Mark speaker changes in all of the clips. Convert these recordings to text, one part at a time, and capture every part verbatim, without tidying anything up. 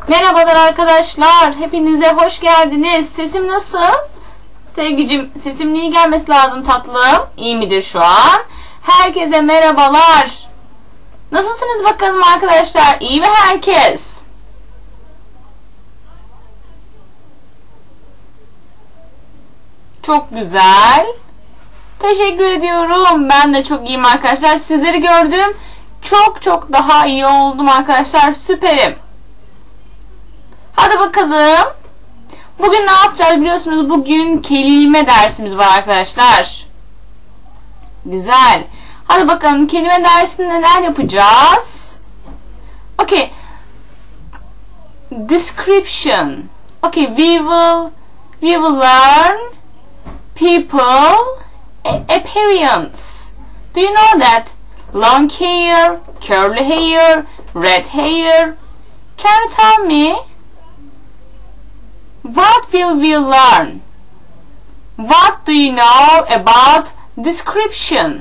Speaker 1: Merhabalar arkadaşlar. Hepinize hoş geldiniz. Sesim nasıl? Sevgicim, sesim iyi gelmesi lazım tatlım. İyi midir şu an? Herkese merhabalar. Nasılsınız bakalım arkadaşlar? İyi mi herkes? Çok güzel. Teşekkür ediyorum. Ben de çok iyiyim arkadaşlar. Sizleri gördüm. Çok çok daha iyi oldum arkadaşlar. Süperim. Hadi bakalım. Bugün ne yapacağız biliyorsunuz. Bugün kelime dersimiz var arkadaşlar. Güzel. Hadi bakalım kelime dersinde neler yapacağız? Okay. Description. Okay, we will we will learn people appearance. Do you know that long hair, curly hair, red hair? Can you tell me? What will we learn? What do you know about description?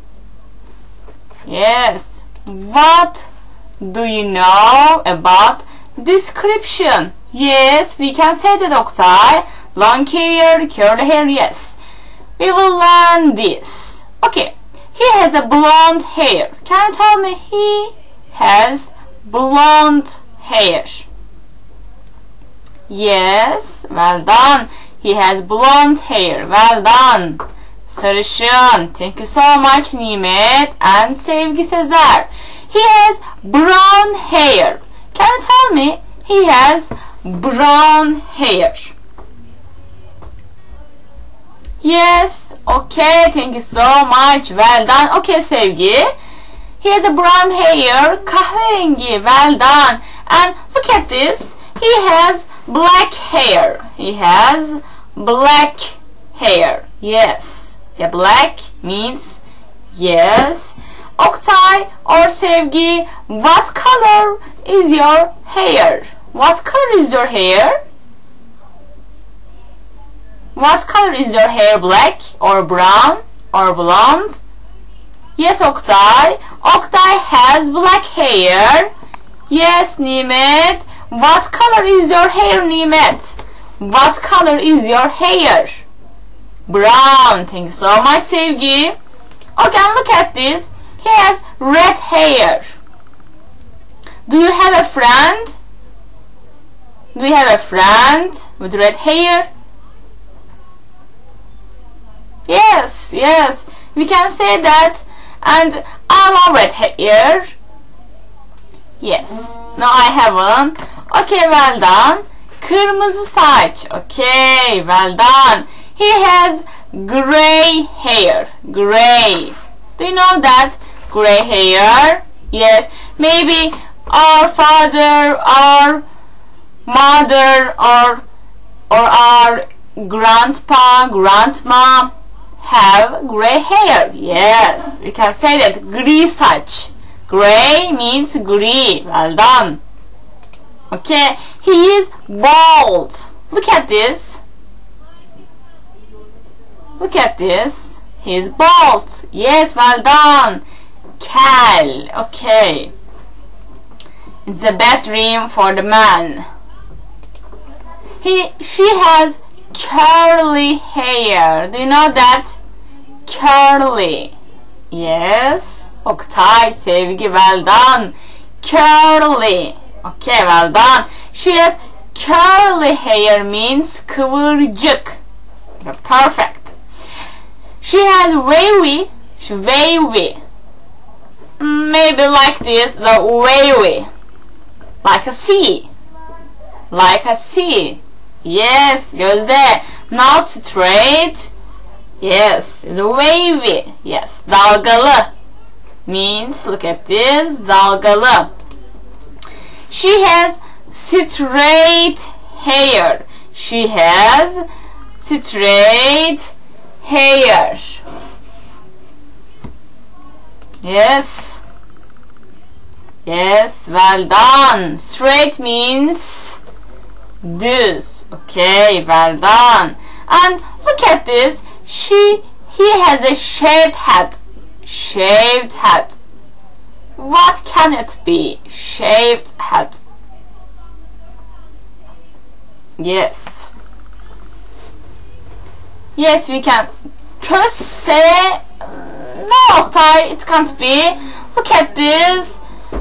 Speaker 1: Yes. What do you know about description? Yes, we can say that, Oktay. Long hair, curly hair, yes. We will learn this. Okay. He has a blonde hair. Can you tell me? He has blonde hair. Yes, well done. He has blonde hair. Well done. Sarışın. Thank you so much Nimet and Sevgi Sezer. He has brown hair. Can you tell me? He has brown hair. Yes, okay, thank you so much. Well done. Okay Sevgi. He has a brown hair. Kahverengi. Well done. And look at this. He has black hair. He has black hair. Yes. Yeah, black means yes. Oktay or Sevgi, what color is your hair? What color is your hair? What color is your hair? Black or brown or blonde? Yes, Oktay. Oktay has black hair. Yes, Nimet. What color is your hair, Nimet? What color is your hair? Brown. Thank you so much, Sevgi. Okay, and look at this. He has red hair. Do you have a friend? Do you have a friend with red hair? Yes, yes. We can say that. And I love red hair. Yes. No, I haven't. Okay, well done. Kırmızı saç. Okay, well done. He has gray hair. Gray. Do you know that? Gray hair. Yes. Maybe our father, our mother, or or our grandpa, grandma have gray hair. Yes. We can say that. Gri saç. Gray means gray. Well done. Okay, he is bald. Look at this. Look at this. He is bald. Yes, well done. Kel. Okay. It's a bad dream for the man. He, she has curly hair. Do you know that? Curly. Yes. Oktay, Sevgi, well done. Curly. Okay, well done. She has curly hair means kıvırcık. Perfect. She has wavy. Wavy. Maybe like this, the wavy. Like a sea. Like a sea. Yes, gözde. Not straight. Yes, it's wavy. Yes, dalgalı. Means, look at this, dalgalı. She has straight hair. She has straight hair. Yes. Yes, well done. Straight means düz. Okay, well done. And look at this. She, he has a shaved head. Shaved head. What can it be? Shaved head. Yes. Yes, we can. Köse. No, Oktay, it can't be. Look at this.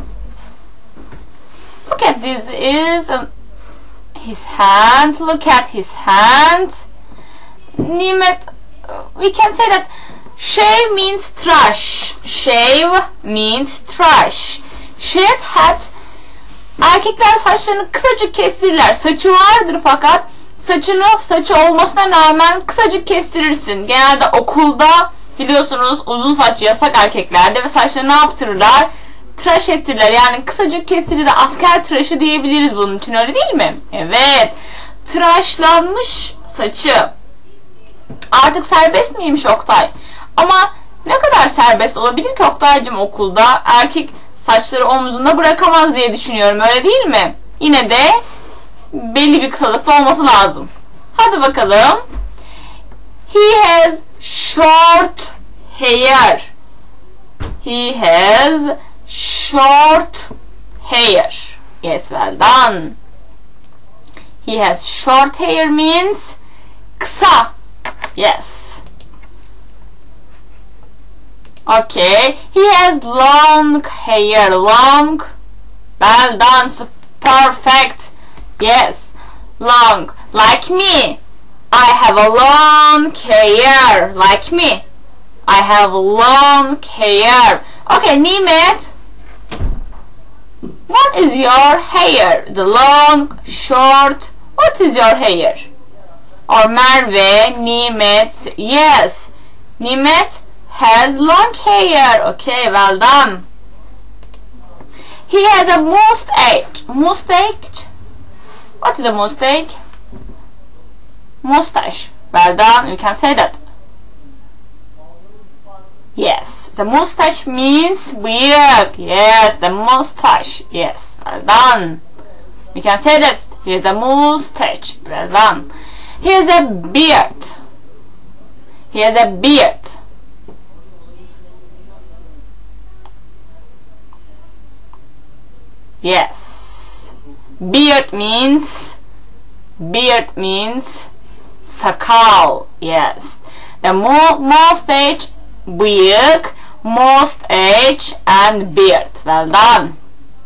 Speaker 1: Look at this is um, his hand. Look at his hand. Nimet, we can say that shave means trash. Shave means trash. Shed hat. Erkekler saçlarını kısacık kestirirler. Saçı vardır fakat saçını saçı olmasına rağmen kısacık kestirirsin. Genelde okulda biliyorsunuz uzun saç yasak erkeklerde ve saçlarını ne yaptırırlar? Tıraş ettirirler. Yani kısacık kestirir de asker tıraşı diyebiliriz bunun için, öyle değil mi? Evet. Tıraşlanmış saçı. Artık serbest miymiş Oktay? Ama ne kadar serbest olabilir ki Oktay'cığım okulda? Erkek saçları omzunda bırakamaz diye düşünüyorum, öyle değil mi? Yine de belli bir kısalıkta olması lazım. Hadi bakalım. He has short hair. He has short hair. Yes, well done. He has short hair means kısa. Yes. Okay. He has long hair. Long. Well done. Perfect. Yes. Long. Like me. I have a long hair. Like me. I have long hair. Okay, Nimet. What is your hair? The long, short. What is your hair? Or Merve, Nimet. Yes. Nimet has long hair. Okay, well done. He has a mustache. Mustache? What is a mustache? Mustache. Well done. You can say that. Yes. The mustache means beard. Yes, the mustache. Yes. Well done. We can say that. He has a mustache. Well done. He has a beard. He has a beard. Yes. Beard means beard means sakal. Yes. The mo mustache, beard, mustache and beard. Well done.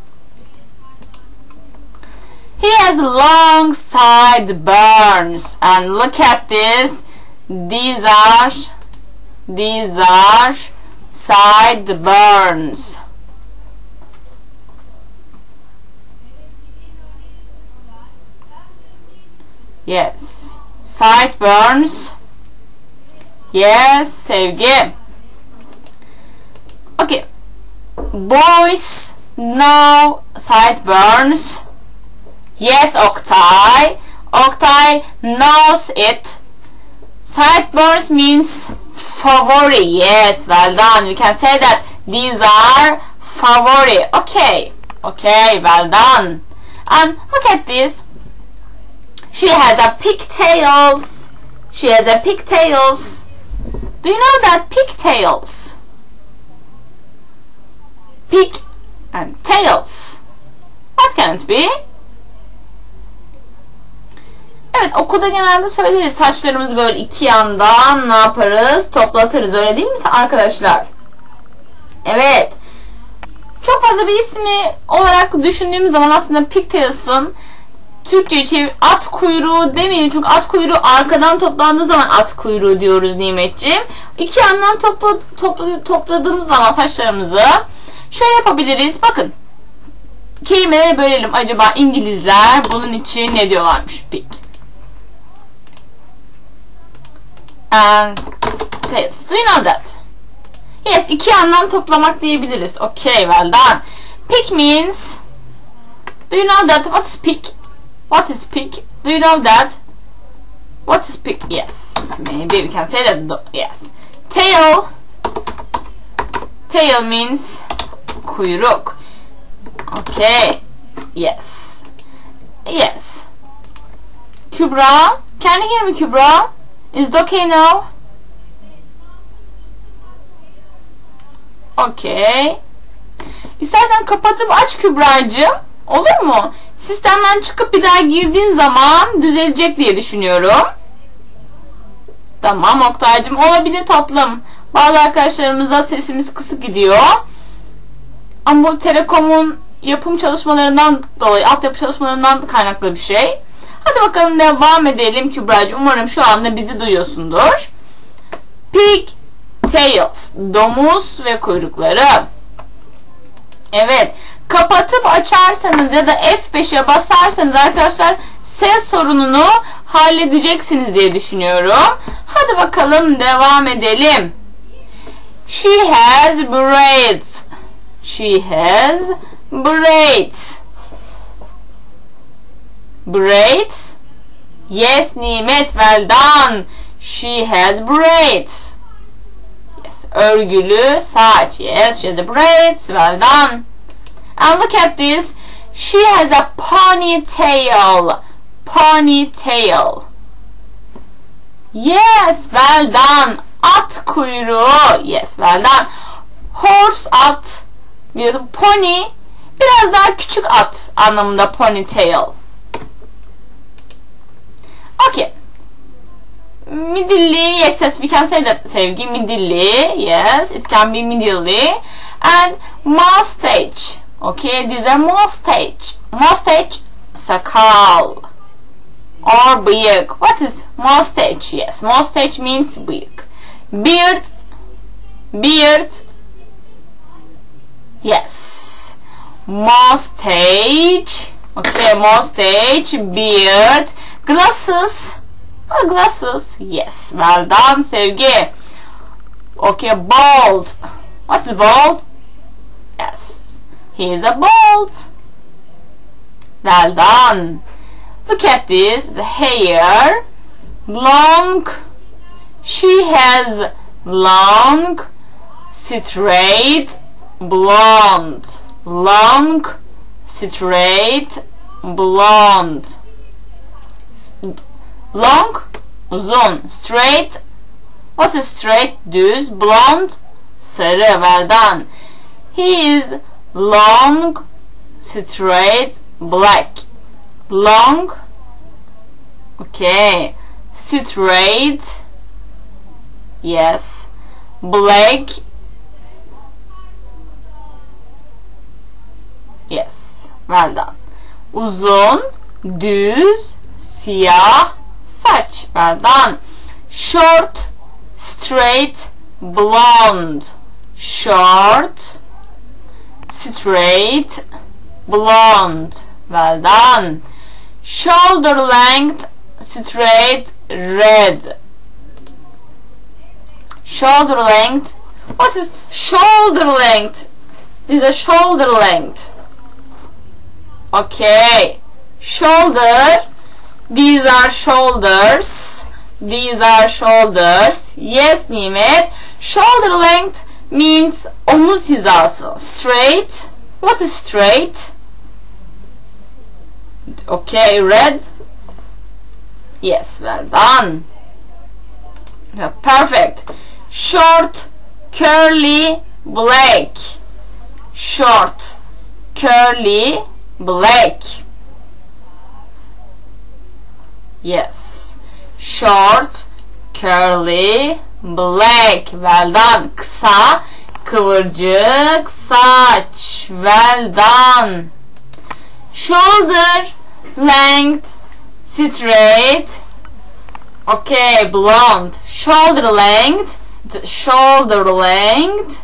Speaker 1: He has long sideburns, and look at this. These are these are sideburns. Yes, sideburns. Yes, sevgi. Okay, boys know sideburns. Yes, Oktay. Oktay knows it. Sideburns means favori. Yes, well done. You can say that these are favori. Okay, okay, well done. And look at this. She has a pigtails. She has a pigtails. Do you know that pigtails? Pig and tails. What can it be? Evet, okulda genelde söyleriz. Saçlarımızı böyle iki yandan ne yaparız? Toplatırız. Öyle değil mi arkadaşlar? Evet. Çok fazla bir ismi olarak düşündüğümüz zaman aslında pigtails'ın Türkçe'ye çevir, at kuyruğu demeyelim çünkü at kuyruğu arkadan toplandığı zaman at kuyruğu diyoruz Nimetciğim. İki yandan topla, topla, topladığımız zaman saçlarımızı şöyle yapabiliriz. Bakın. Kelimeleri bölelim. Acaba İngilizler bunun için ne diyorlarmış? Pig. And tails. Do you know that? Yes, iki yandan toplamak diyebiliriz. Okay, well done. Pig means. Do you know that? What is pig? What is pig? Do you know that? What is pig? Yes, maybe we can say that. Yes. Tail. Tail means kuyruk. Okay. Yes. Yes. Kübra, can you hear me, Kübra? Is it okay now? Okay. İstersen kapatıp aç Kübra'cığım. Olur mu? Sistemden çıkıp bir daha girdiğin zaman düzelecek diye düşünüyorum. Tamam Oktay'cığım, olabilir tatlım. Bazı arkadaşlarımıza sesimiz kısık gidiyor. Ama bu Telekom'un yapım çalışmalarından dolayı, altyapı çalışmalarından kaynaklı bir şey. Hadi bakalım devam edelim Kübra'cığım. Umarım şu anda bizi duyuyorsundur. Pig tails. Domuz ve kuyrukları. Evet. Kapatıp açarsanız ya da F beşe basarsanız arkadaşlar ses sorununu halledeceksiniz diye düşünüyorum. Hadi bakalım devam edelim. She has braids. She has braids. Braids. Yes, Nimet, well done. She has braids. Yes, örgülü saç. Yes, she has a braids. Well done. And look at this. She has a ponytail. Ponytail. Yes, well done. At kuyruğu. Yes, well done. Horse, at. Biliyorsun, pony biraz daha küçük at anlamında ponytail. Okay. Midilli, yes, yes, we can say that, Sevgi. Midilli, yes, it can be midilli. And mustache. Okay, these are mustache. Mustache, sakal. Or bıyık. What is mustache? Yes, mustache means bıyık. Beard. Beard. Yes. Mustache. Okay, mustache, beard. Glasses. Oh, glasses. Yes, well done, Sevgi. Okay, bald. What's bald? Yes. He is a bald. Well done. Look at this. The hair. Long. She has long, straight, blonde. Long, straight, blonde. Long, uzun. Straight. What is straight? Düz. Blonde. Sarı. Well done. He is long, straight, black. Long, okay, straight, yes, black, yes, well done. Uzun, düz, siyah, saç, well done. Short, straight, blonde. Short, straight, blonde. Well done. Shoulder length, straight, red. Shoulder length. What is shoulder length? This is a shoulder length. Okay. Shoulder. These are shoulders. These are shoulders. Yes, Nimet. Shoulder length means omuz hizası. Straight. What is straight? Okay, red. Yes, well done. Perfect. Short, curly, black. Short, curly, black. Yes. Short, curly, black. Well done. Kısa, kıvırcık, saç. Well done. Shoulder length, straight. Okay, blonde. Shoulder length, shoulder length,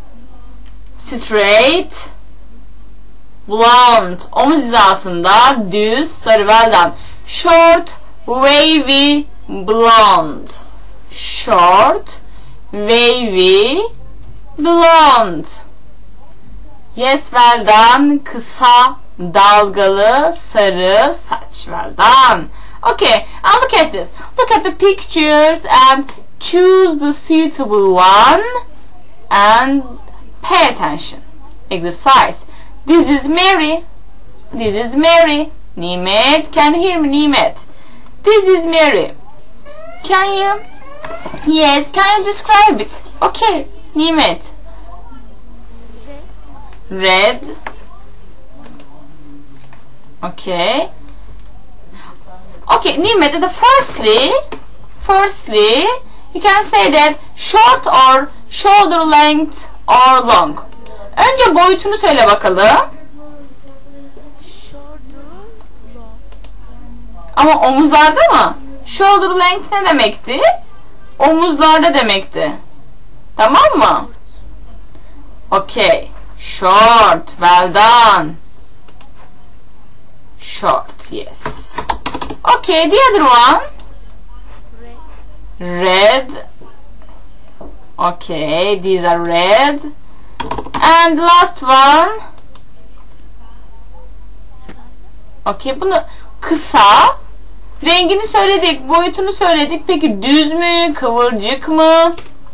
Speaker 1: straight, blonde. Omuz hizasında düz, sarı. Well done. Short, wavy, blonde. Short, wavy, blonde. Yes, well done. Kısa, dalgalı, sarı saç. Well done. Okay, and look at this. Look at the pictures and choose the suitable one and pay attention. Exercise. This is Mary. This is Mary. Nimet, can you hear me, Nimet? This is Mary. Can you? Yes, can you describe it? Okay, Nimet. Red. Okay. Okay, Nimet, the firstly, firstly, you can say that short or shoulder length or long. Önce boyutunu söyle bakalım. Ama omuzlarda mı? Shoulder length ne demekti? Omuzlarda demekti. Tamam mı? Okay. Short. Well done. Short. Yes. Okay. The other one. Red. Okay. These are red. And the last one. Okay. Bunu kısa. Rengini söyledik. Boyutunu söyledik. Peki düz mü? Kıvırcık mı?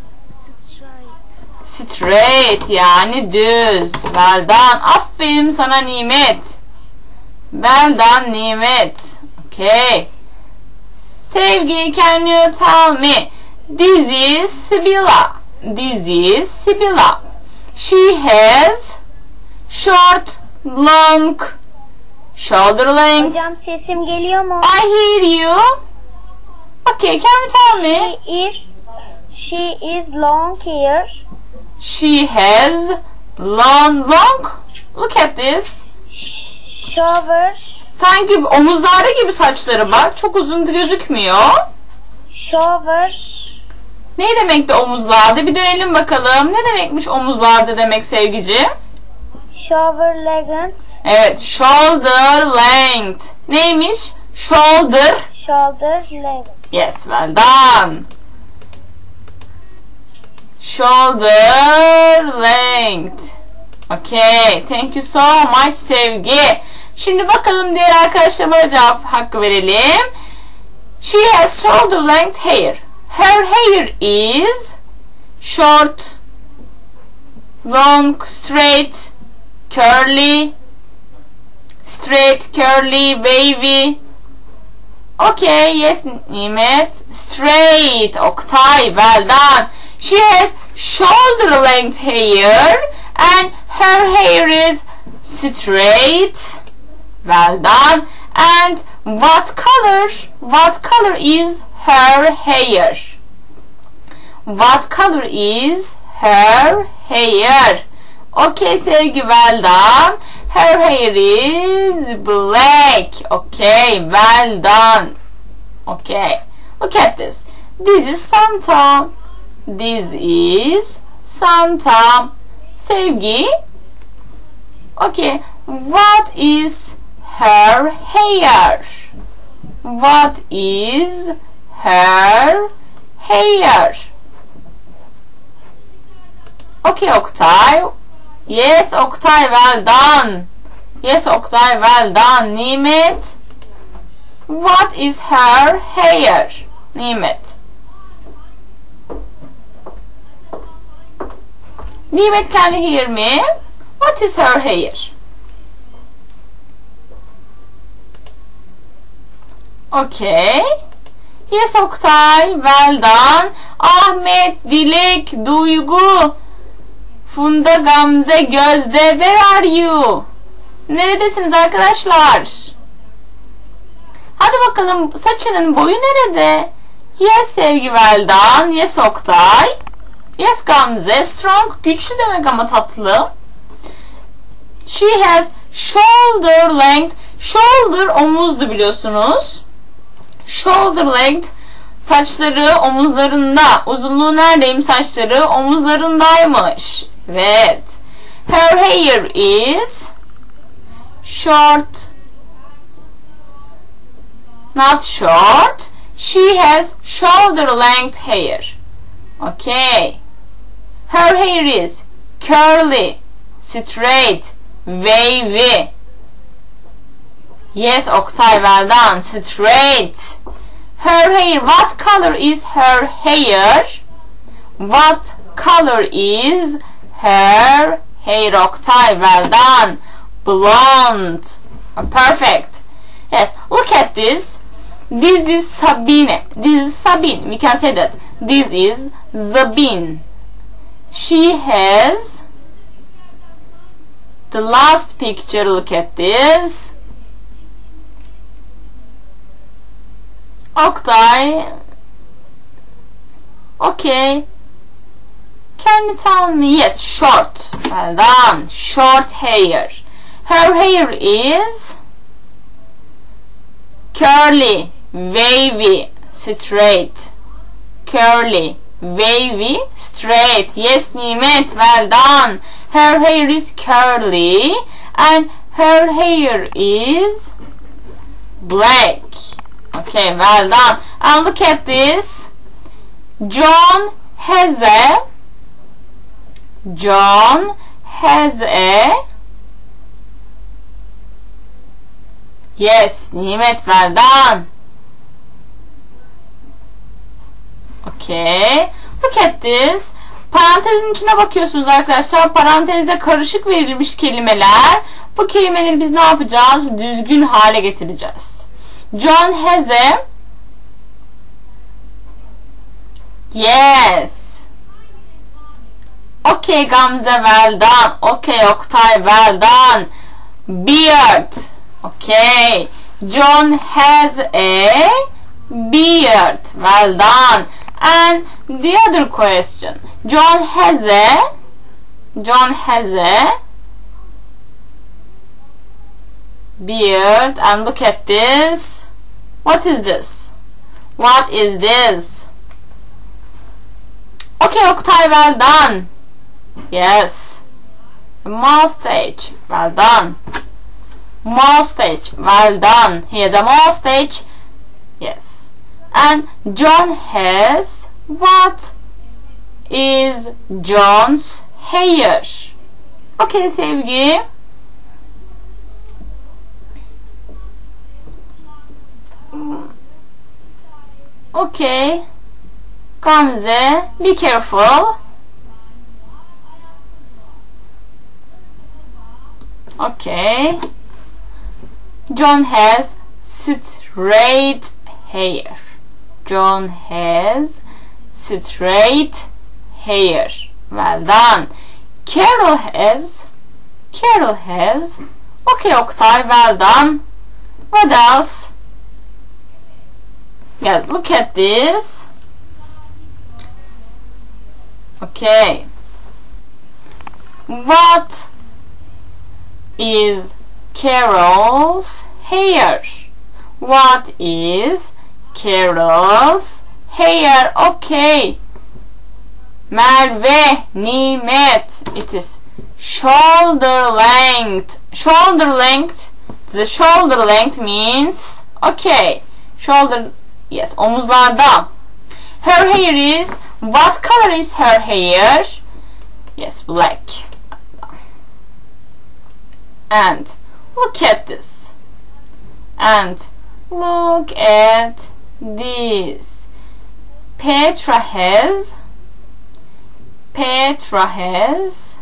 Speaker 1: Straight yani düz. Well done. Aferin sana Nimet. Well done Nimet. Okay. Sevgi, can you tell me? This is Sibila. This is Sibila. She has short, long, shoulder length.
Speaker 2: Hocam sesim geliyor mu?
Speaker 1: I hear you. Okay, can you tell me?
Speaker 2: She is, she is long hair.
Speaker 1: She has long, long. Look at this.
Speaker 2: Shower.
Speaker 1: Sanki omuzlarda gibi saçları bak. Çok uzun gözükmüyor.
Speaker 2: Shower.
Speaker 1: Ne demekti omuzlarda? Bir dönelim bakalım. Ne demekmiş omuzlarda demek Sevgici?
Speaker 2: Shoulder length.
Speaker 1: Evet, shoulder length. Neymiş? Shoulder.
Speaker 2: Shoulder length.
Speaker 1: Yes, well done. Shoulder length. Okay, thank you so much Sevgi. Şimdi bakalım diğer arkadaşlarıma cevap hakkı verelim. She has shoulder length hair. Her hair is short, long, straight, curly, straight, curly, wavy. Okay, yes Nimet. Straight, Oktay, well done. She has shoulder length hair and her hair is straight. Well done. And what color? What color is her hair? What color is her hair? Okay, Sevgi, well done. Her hair is black. Okay, well done. Okay, look at this. This is Santa. This is Santa. Sevgi. Okay, what is her hair? What is her hair? Okay, Oktay. Yes, Oktay, well done. Yes, Oktay, well done. Nimet. What is her hair? Nimet. Nimet, can you hear me? What is her hair? Okay. Yes, Oktay, well done. Ahmet, Dilek, Duygu, Funda, Gamze, Gözde, where are you? Neredesiniz arkadaşlar? Hadi bakalım, saçının boyu nerede? Yes, Sevgi, well done. Yes, Oktay. Yes, Gamze, strong, güçlü demek ama tatlı. She has shoulder length. Shoulder omuzdu biliyorsunuz. Shoulder length saçları omuzlarında. Uzunluğu neredeymiş saçları? Omuzlarındaymış. Evet. Her hair is short. Not short. She has shoulder length hair. Okay. Her hair is curly, straight, wavy. Yes, Oktay, well done. Straight. Her hair. What color is her hair? What color is her hair? Oktay, well done. Blonde. Oh, perfect. Yes, look at this. This is Sabine. This is Sabine. We can say that. This is Zabine. She has the last picture. Look at this. Oktay. Okay. Can you tell me? Yes, short. Well done. Short hair. Her hair is curly, wavy, straight. Curly, wavy, straight. Yes, Nimet. Well done. Her hair is curly and her hair is black. Okay, well done. And look at this. John has a John has a Yes, Nimet, well done. Okay. Look at this. Parantezin içine bakıyorsunuz arkadaşlar. Parantezde karışık verilmiş kelimeler. Bu kelimeleri biz ne yapacağız? Düzgün hale getireceğiz. John has a Yes. Okay, Gamze, well done. Okay, Oktay, well done. Beard. Okay. John has a beard. Well done. And the other question. John has a John has a beard. And look at this. What is this? What is this? Okay, Oktay, well done. Yes. Mustache. Well done. Mustache. Well done. He has a mustache. Yes. And John has what is John's hair? Okay, Sevgi. Okay. Gamze, be careful. Okay. John has straight hair. John has straight hair. Well done. Carol has Carol has Okay, Oktay, well done. What else? Yes, look at this. Okay. What is Carol's hair? What is Carol's hair? Okay. Merve, Nimet. It is shoulder length. Shoulder length. The shoulder length means okay. Shoulder, yes, omuzlarda. Her hair is, what color is her hair? Yes, black. And look at this. And look at this. Petra has Petra has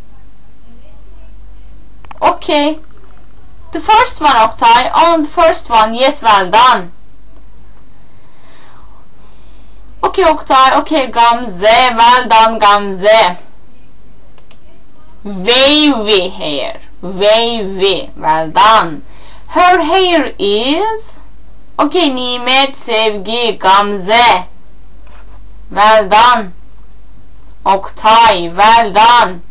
Speaker 1: Okay. The first one, Oktay. On the first one. Yes, well done. Okay, Oktay. Okay, Gamze. Well done, Gamze. Wavy hair. Wavy. Well done. Her hair is okay, Nimet, Sevgi, Gamze. Well done. Oktay, well done.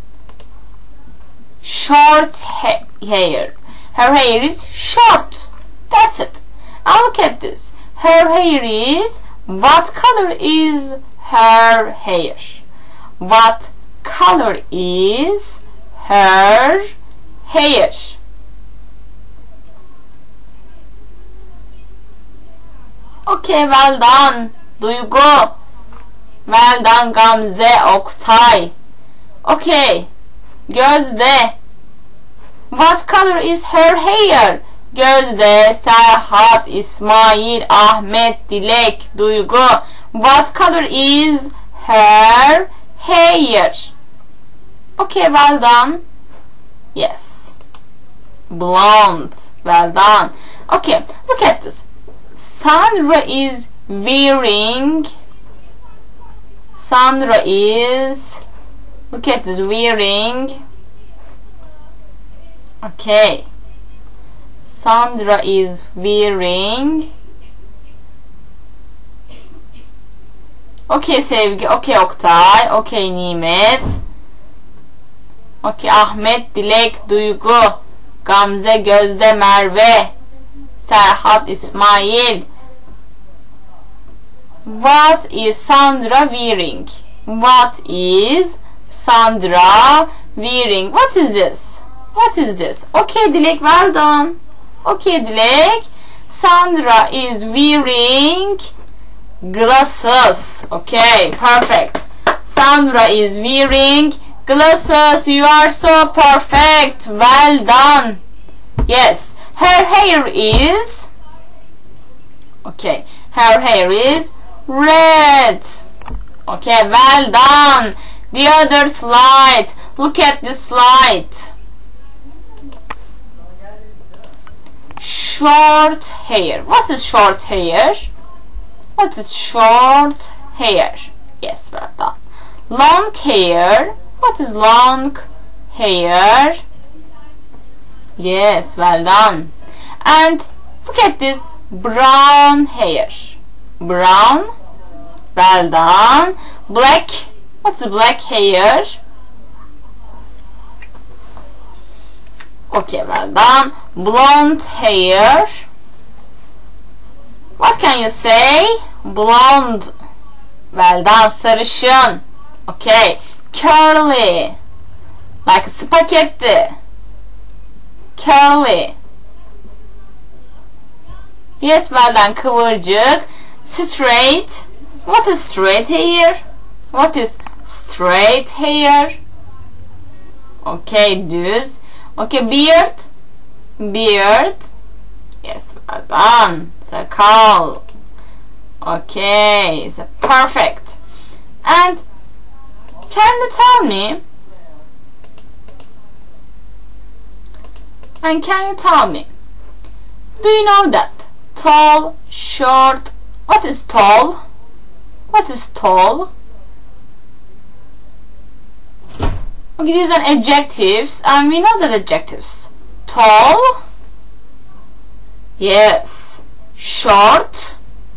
Speaker 1: Short ha hair. Her hair is short. That's it. Now look at this. Her hair is, what color is her hair? What color is her hair? Okay, well done. Duygu. Well done, Gamze, Oktay. Okay. Gözde. What color is her hair? Gözde, Serhat, İsmail, Ahmet, Dilek, Duygu. What color is her hair? Okay, well done. Yes. Blonde. Well done. Okay, look at this. Sandra is wearing Sandra is look at this, wearing okay Sandra is wearing Okay Sevgi, okay Oktay, okay Nimet, okay Ahmet, Dilek, Duygu, Gamze, Gözde, Merve, Serhat, İsmail. What is Sandra wearing? What is Sandra wearing? What is this? What is this? Okay Dilek, well done. Okay Dilek, Sandra is wearing glasses. Okay, perfect. Sandra is wearing glasses. You are so perfect. Well done. Yes, her hair is, okay, her hair is red. Okay, well done. The other slide. Look at the slide. Short hair. What is short hair? What is short hair? Yes, well done. Long hair. What is long hair? Yes, well done. And look at this brown hair. Brown. Well done. Black. What's black hair? Okay, well done. Blonde hair. What can you say? Blonde. Well done. Sarışın. Okay. Curly. Like spaghetti. Curly. Yes, well done. Kıvırcık. Straight. What is straight hair? What is straight hair? Okay, düz. Okay, beard. Beard. Yes, well done. Sakal. Okay, so perfect. And can you tell me? And can you tell me? Do you know that tall, short? What is tall? What is tall? Okay, these are adjectives, and we know the adjectives. Tall. Yes. Short.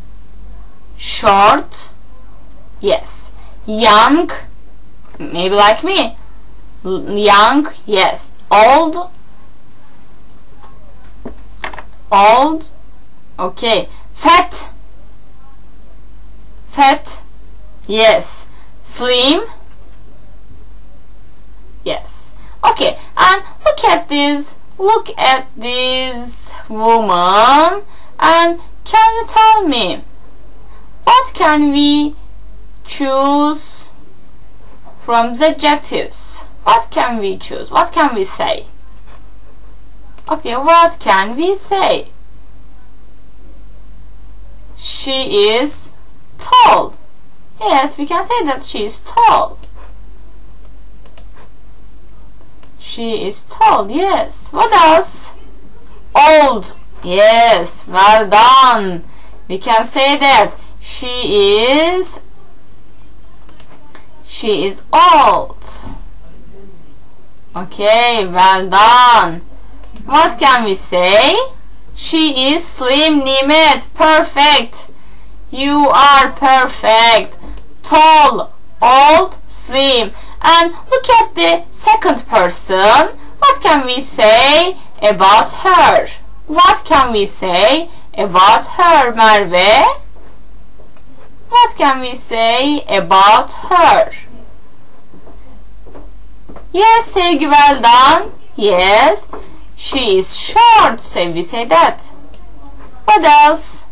Speaker 1: Short. Yes. Young. Maybe like me. Young. Yes. Old. Old. Okay. Fat. Fat. Yes. Slim. Yes. Okay. And look at this. Look at this woman. And can you tell me what can we choose from the adjectives? What can we choose? What can we say? Okay, what can we say? She is tall. Yes, we can say that she is tall. She is tall, yes. What else? Old. Yes, well done. We can say that she is she is old. Okay, well done. What can we say? She is slim, Nimet. Perfect. You are perfect. Tall, old, slim. And look at the second person. What can we say about her? What can we say about her, Merve? What can we say about her? Yes, Sevgi, well done. Yes, she is short. Sevgi, say that. What else?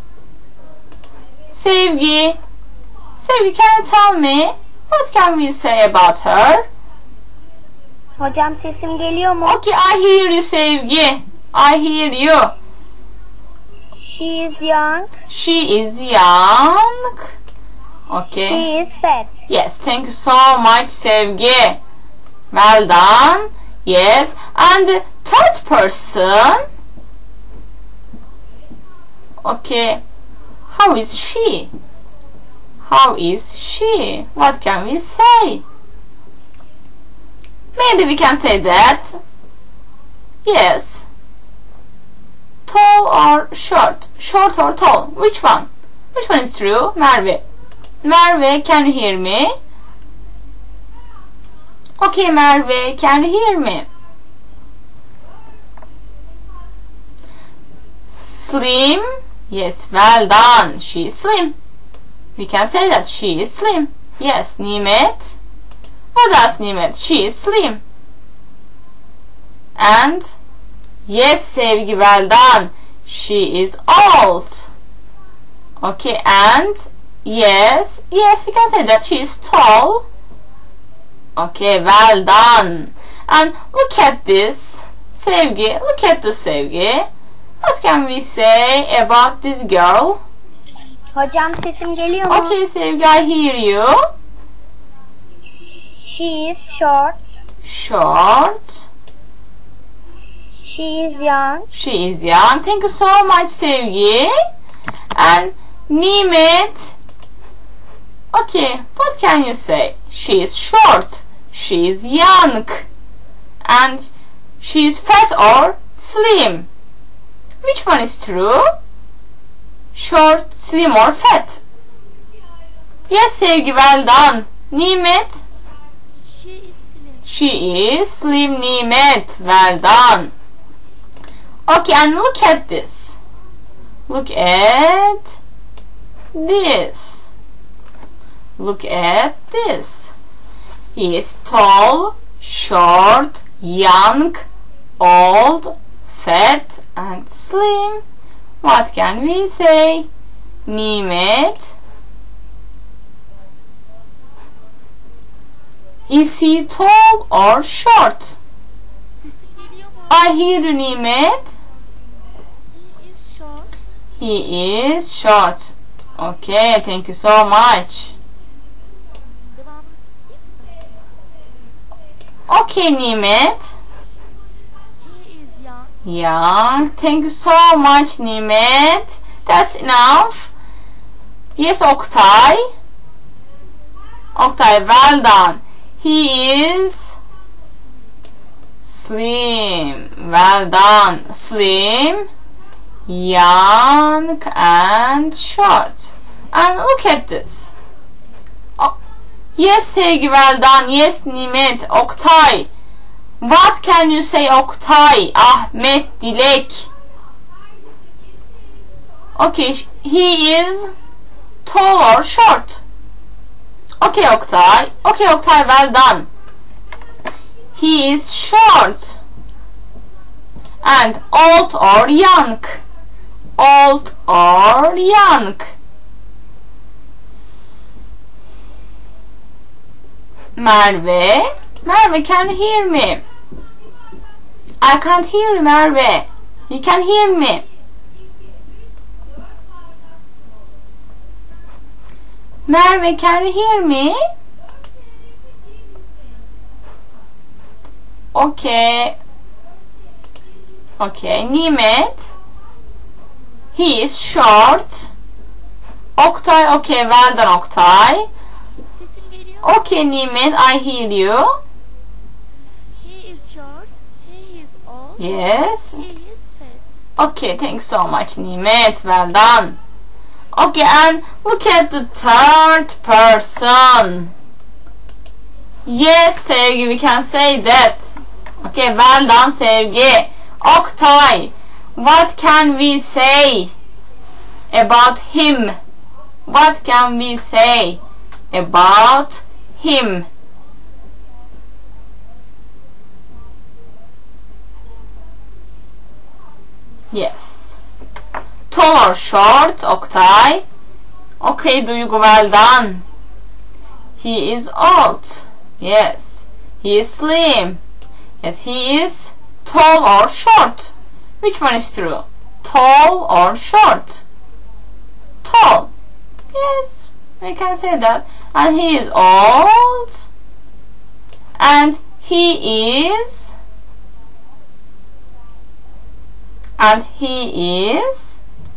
Speaker 1: Sevgi. Sevgi, can you tell me? What can we say about her?
Speaker 2: Hocam sesim geliyor mu?
Speaker 1: Okay, I hear you, Sevgi. I hear you.
Speaker 2: She is young.
Speaker 1: She is young. Okay.
Speaker 2: She is fat.
Speaker 1: Yes, thank you so much, Sevgi. Well done. Yes, and the third person. Okay. How is she? How is she? What can we say? Maybe we can say that. Yes. Tall or short? Short or tall? Which one? Which one is true, Merve? Merve, can you hear me? Okay, Merve, can you hear me? Slim. Yes, well done. She is slim. We can say that she is slim. Yes, Nimet. What else, Nimet? She is slim. And yes, Sevgi, well done. She is old. Okay, and yes, yes, we can say that she is tall. Okay, well done. And look at this, Sevgi. Look at this, Sevgi. What can we say about this girl?
Speaker 2: Hocam sesim geliyor mu?
Speaker 1: Okay, Sevgi, I hear you.
Speaker 2: She is short.
Speaker 1: Short.
Speaker 2: She is young.
Speaker 1: She is young. Thank you so much, Sevgi. And Nimet. Okay, what can you say? She is short. She is young. And she is fat or slim. Which one is true? Short, slim or fat? Yes, Sevgi, well done. Nimet?
Speaker 3: She is slim.
Speaker 1: She is slim, Nimet. Well done. Okay, and look at this. Look at this. Look at this. He is tall, short, young, old, fat, and slim. What can we say? Nimet. Is he tall or short?
Speaker 3: Sesim geliyor mu?
Speaker 1: I hear you, Nimet.
Speaker 3: He is short.
Speaker 1: He is short. Okay, thank you so much.
Speaker 3: Devamını
Speaker 1: Okay, Nimet.
Speaker 3: He is young.
Speaker 1: Young. Thank you so much, Nimet. That's enough. Yes, Oktay. Oktay, well done. He is slim. Well done. Slim, young, and short. And look at this. Oh, yes, Sevgi, well done. Yes, Nimet. Oktay. What can you say, Oktay? Ahmet, Dilek. Okay, he is tall or short? Okay, Oktay. Okay, Oktay, well done. He is short. And old or young? Old or young? Merve? Merve, can you hear me? I can't hear you, Merve. You can hear me. Merve, can you hear me? Okay. Okay, Nimet. He is short. Oktay, okay, well done, Oktay.
Speaker 3: Sesim geliyor mu?
Speaker 1: Okay, Nimet, I hear you.
Speaker 3: He is short. He is old.
Speaker 1: Yes.
Speaker 3: He is fat.
Speaker 1: Okay, thanks so much, Nimet. Well done. Okay, and look at the third person. Yes, Sevgi, we can say that. Okay, well done, Sevgi. Oktay, what can we say about him? What can we say about him? Yes. Tall or short, Oktay? Okay, Duygu, well done. He is old. Yes. He is slim. Yes, he is tall or short. Which one is true? Tall or short? Tall. Yes, we can say that. And he is old. And he is... And he is...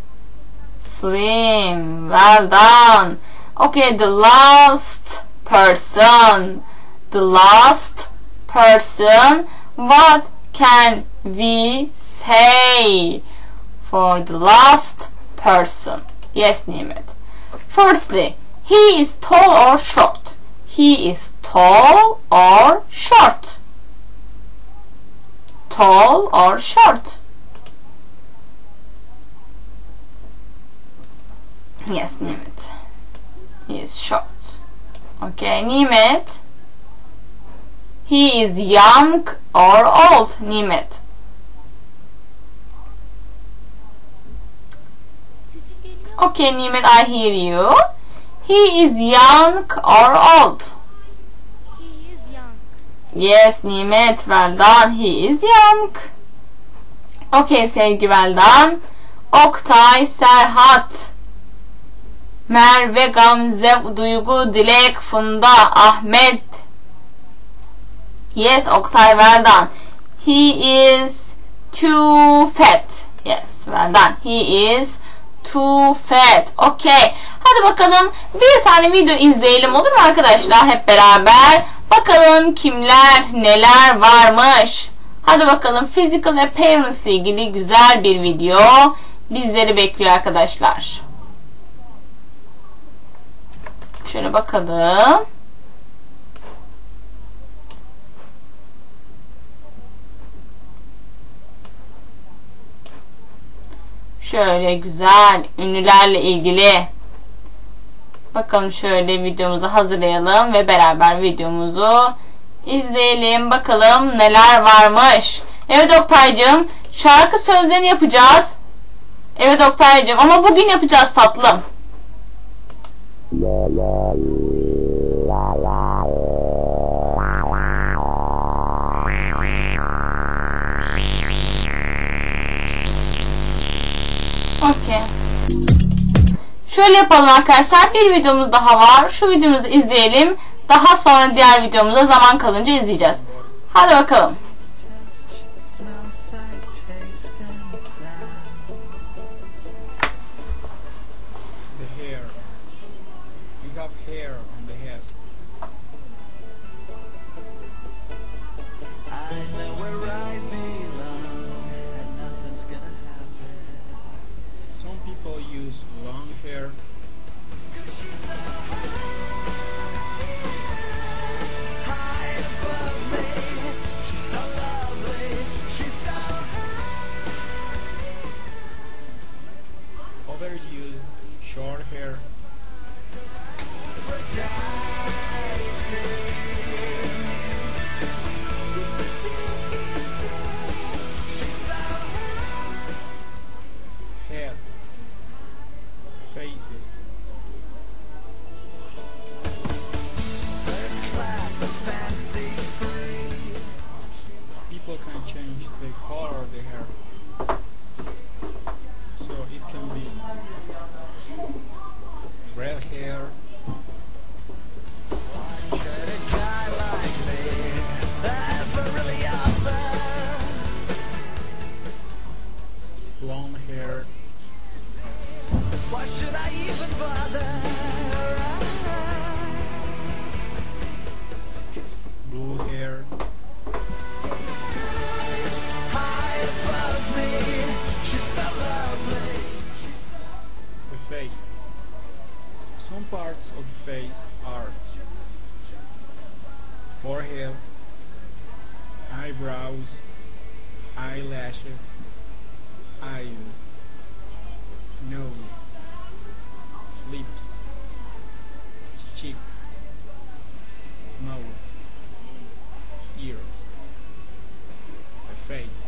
Speaker 1: slim. Well done. Okay, the last person. The last person. What can we say for the last person? Yes, Nimet. Firstly, He is tall or short? He is tall or short? Tall or short? Yes, Nimet. He is short. Okay, Nimet. He is young or old, Nimet?
Speaker 3: Sesim geliyor.
Speaker 1: Okay, Nimet, I hear you. He is young or old?
Speaker 3: He is young.
Speaker 1: Yes, Nimet, well done. He is young. Okay, sevgi well done. Oktay, Serhat, Merve, Gamze, Duygu, Dilek, Funda, Ahmet. Yes, Oktay, well done. He is too fat. Yes, well done. He is too fat. Okay. Hadi bakalım bir tane video izleyelim, olur mu arkadaşlar, hep beraber. Bakalım kimler neler varmış. Hadi bakalım, physical appearance ile ilgili güzel bir video bizleri bekliyor arkadaşlar. Şöyle bakalım. Şöyle güzel ünlülerle ilgili. Bakalım, şöyle videomuzu hazırlayalım ve beraber videomuzu izleyelim. Bakalım neler varmış. Evet Oktay'cığım, şarkı sözlerini yapacağız. Evet Oktay'cığım, ama bugün yapacağız tatlım. Okay. Şöyle yapalım arkadaşlar. Bir videomuz daha var. Şu videomuzu izleyelim. Daha sonra diğer videomuza zaman kalınca izleyeceğiz. Hadi bakalım.
Speaker 4: The hair. You have hair on the head.
Speaker 5: I know where I belong, and nothing's gonna happen.
Speaker 4: Some people use long hair.
Speaker 5: High above me, she's so lovely, she's so
Speaker 4: Others use short hair. Heads. Faces.
Speaker 5: first class of fancy free.
Speaker 4: People can change the color of the hair. So it can be red hair,
Speaker 5: Could a guy like me ever really offer?
Speaker 4: blonde hair,
Speaker 5: Why should I even bother?
Speaker 4: blue hair,
Speaker 5: High above me, she's so lovely.
Speaker 4: the face. Some parts of the face are forehead, eyebrows, eyelashes, eyes, nose, lips, cheeks, mouth, ears, the face.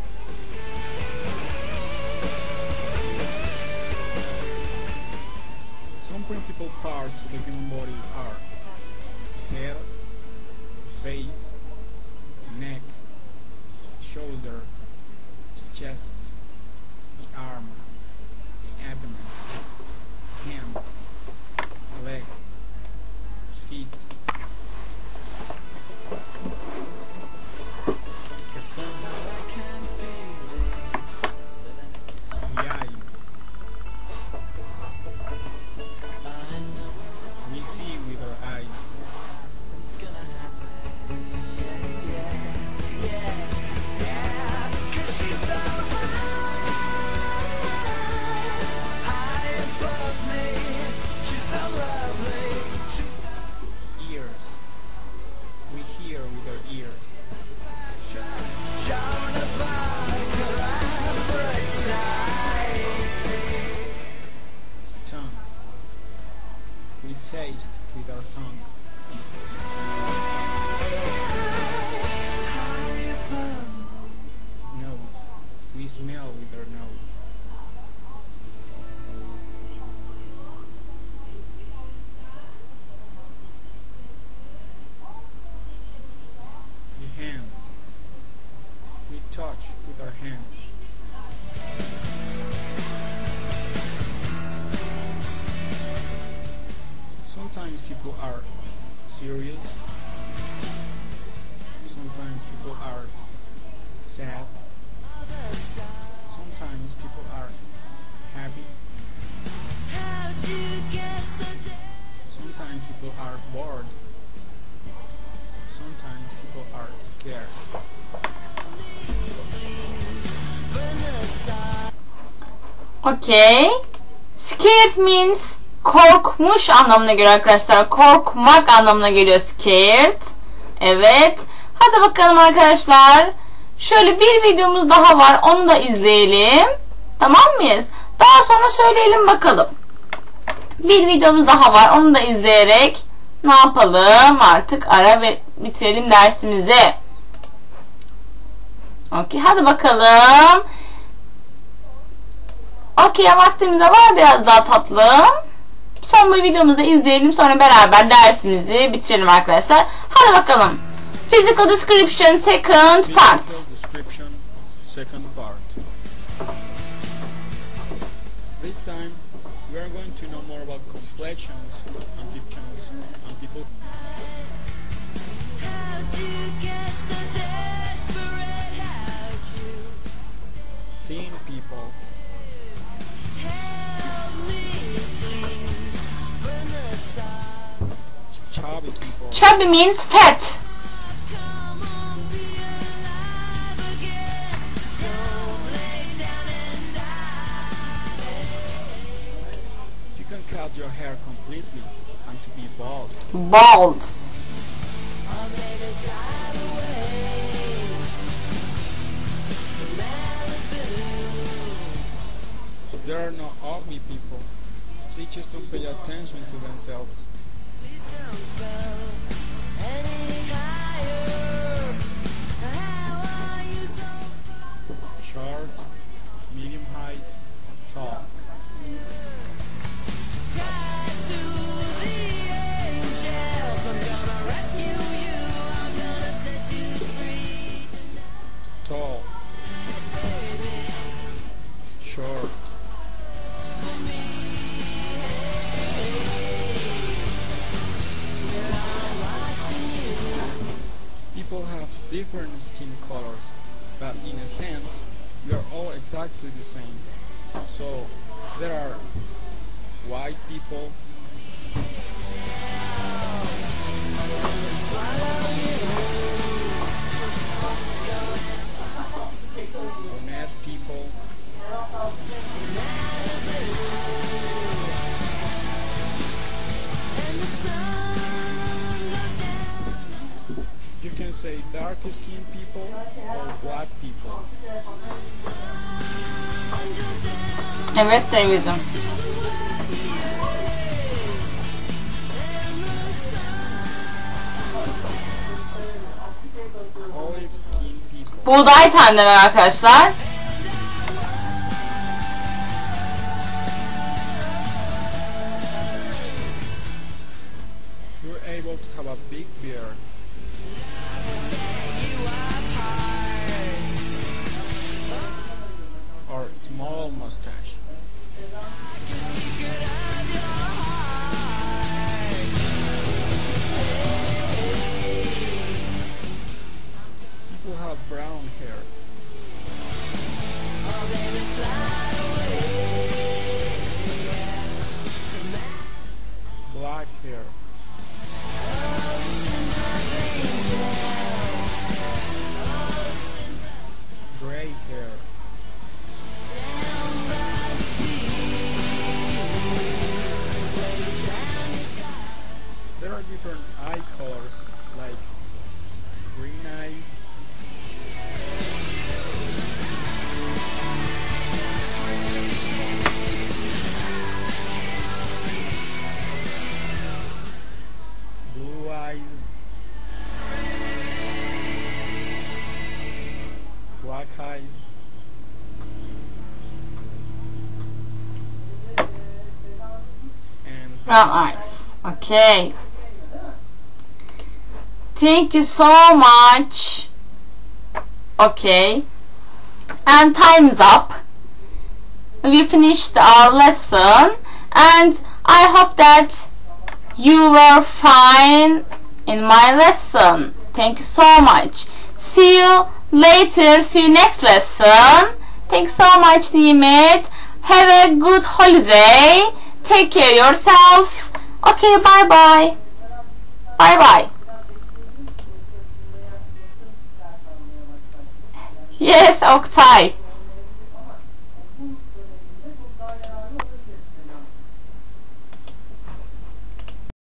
Speaker 4: Some principal parts of the human body are head, face, neck, shoulder, chest, the arm, the abdomen, hands, leg, feet,
Speaker 5: Cause somehow I can't believe
Speaker 4: the eyes.
Speaker 5: I know
Speaker 4: We see with our eyes.
Speaker 5: it's gonna happen. Yeah, yeah, yeah, yeah. Cause she's so high.
Speaker 4: serious. Sometimes people are sad. Sometimes people are happy. Sometimes people are bored. Sometimes people are scared.
Speaker 1: Okay. Scared means korkmuş anlamına geliyor arkadaşlar. Korkmak anlamına geliyor scared. Evet. Hadi bakalım arkadaşlar. Şöyle bir videomuz daha var. Onu da izleyelim. Tamam mıyız? Daha sonra söyleyelim bakalım. Bir videomuz daha var. Onu da izleyerek ne yapalım? Artık ara ve bitirelim dersimizi. Okey. Hadi bakalım. Okey. Vaktimiz var biraz daha tatlım. Son bir videomuzu da izleyelim. Sonra beraber dersimizi bitirelim arkadaşlar. Hadi bakalım. Physical description second part.
Speaker 4: Physical description, second part. This time we are going to know more about complexions and pictures and people. Thin people. Chubby people.
Speaker 1: Chubby means fat.
Speaker 4: You can cut your hair completely and to be bald.
Speaker 1: Bald.
Speaker 4: There are no ugly people. They just don't pay attention to themselves. Short, medium height, tall. Tall. Short. People have different skin colors, but in a sense, we are all exactly the same. So, there are white people, brunette people, you can say dark skinned people or black people.
Speaker 1: Evet Sevizim.
Speaker 4: Olive skinned people.
Speaker 1: Buğday tenleri arkadaşlar.
Speaker 4: You're able to have a big beard. Or small mustache. People have brown hair. Black hair. Gray hair. There are different eye colors like green eyes, blue eyes, black eyes, and
Speaker 1: Brown eyes. Okay. Thank you so much. Okay. And time is up. We finished our lesson and I hope that you were fine in my lesson. Thank you so much. See you later. See you next lesson. Thanks so much, Nimet. Have a good holiday. Take care yourself. Okay, bye bye. Bye bye. Yes, Oktay.